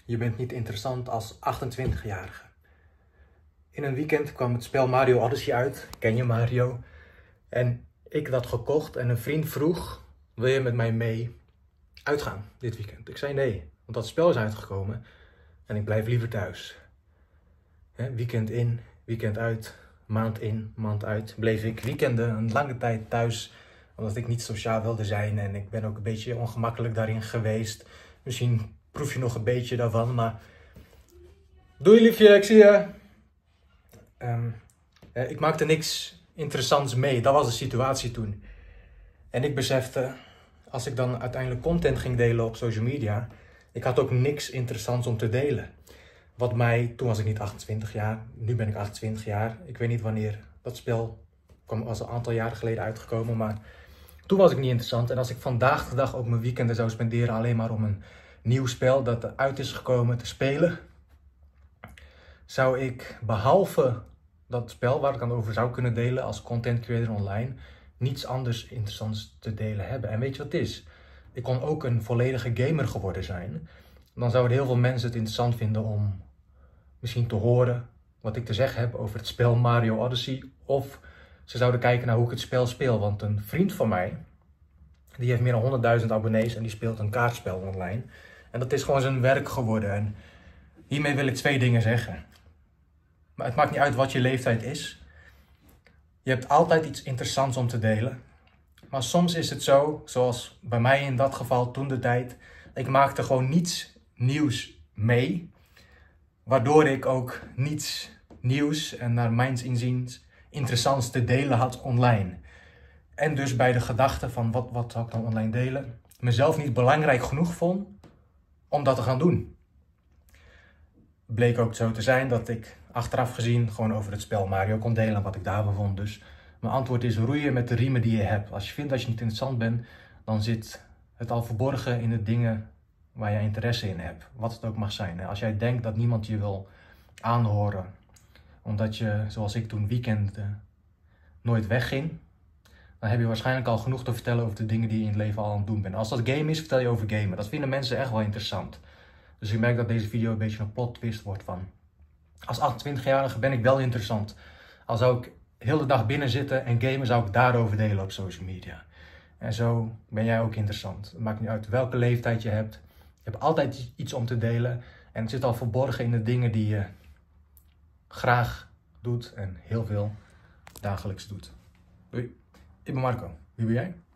Je bent niet interessant als 28-jarige. In een weekend kwam het spel Mario Odyssey uit. Ken je Mario? En ik had dat gekocht en een vriend vroeg, wil je met mij mee uitgaan dit weekend? Ik zei nee, want dat spel is uitgekomen en ik blijf liever thuis. Weekend in, weekend uit, maand in, maand uit. Bleef ik weekenden een lange tijd thuis, omdat ik niet sociaal wilde zijn. En ik ben ook een beetje ongemakkelijk daarin geweest. Misschien proef je nog een beetje daarvan, maar doei liefje, ik zie je. Ik maakte niks interessants mee, dat was de situatie toen. En ik besefte, als ik dan uiteindelijk content ging delen op social media, ik had ook niks interessants om te delen. Wat mij, toen was ik niet 28 jaar, nu ben ik 28 jaar. Ik weet niet wanneer dat spel was, een aantal jaren geleden uitgekomen, maar toen was ik niet interessant. En als ik vandaag de dag ook mijn weekenden zou spenderen alleen maar om een nieuw spel dat eruit is gekomen te spelen, zou ik, behalve dat spel waar ik dan over zou kunnen delen als content creator online, niets anders interessants te delen hebben. En weet je wat het is? Ik kon ook een volledige gamer geworden zijn. Dan zouden heel veel mensen het interessant vinden om misschien te horen wat ik te zeggen heb over het spel Mario Odyssey. Of ze zouden kijken naar hoe ik het spel speel. Want een vriend van mij, die heeft meer dan 100.000 abonnees en die speelt een kaartspel online. En dat is gewoon zijn werk geworden. En hiermee wil ik twee dingen zeggen. Maar het maakt niet uit wat je leeftijd is. Je hebt altijd iets interessants om te delen. Maar soms is het zo, zoals bij mij in dat geval toen de tijd. Ik maakte gewoon niets nieuws mee. Waardoor ik ook niets nieuws en naar mijns inziens interessants te delen had online. En dus bij de gedachte van wat zou ik dan online delen, mezelf niet belangrijk genoeg vond om dat te gaan doen. Bleek ook zo te zijn dat ik achteraf gezien gewoon over het spel Mario kon delen en wat ik daarvan vond. Dus mijn antwoord is roeien met de riemen die je hebt. Als je vindt dat je niet interessant bent, dan zit het al verborgen in de dingen waar jij interesse in hebt. Wat het ook mag zijn. Als jij denkt dat niemand je wil aanhoren, omdat je, zoals ik toen, weekenden nooit wegging, dan heb je waarschijnlijk al genoeg te vertellen over de dingen die je in het leven al aan het doen bent. Als dat game is, vertel je over gamen. Dat vinden mensen echt wel interessant. Dus ik merk dat deze video een beetje een plot twist wordt van, als 28-jarige ben ik wel interessant. Al zou ik heel de dag binnen zitten en gamen, zou ik daarover delen op social media. En zo ben jij ook interessant. Het maakt niet uit welke leeftijd je hebt. Je hebt altijd iets om te delen. En het zit al verborgen in de dingen die je graag doet en heel veel dagelijks doet. Doei. Ik ben Marco. Wie ben jij?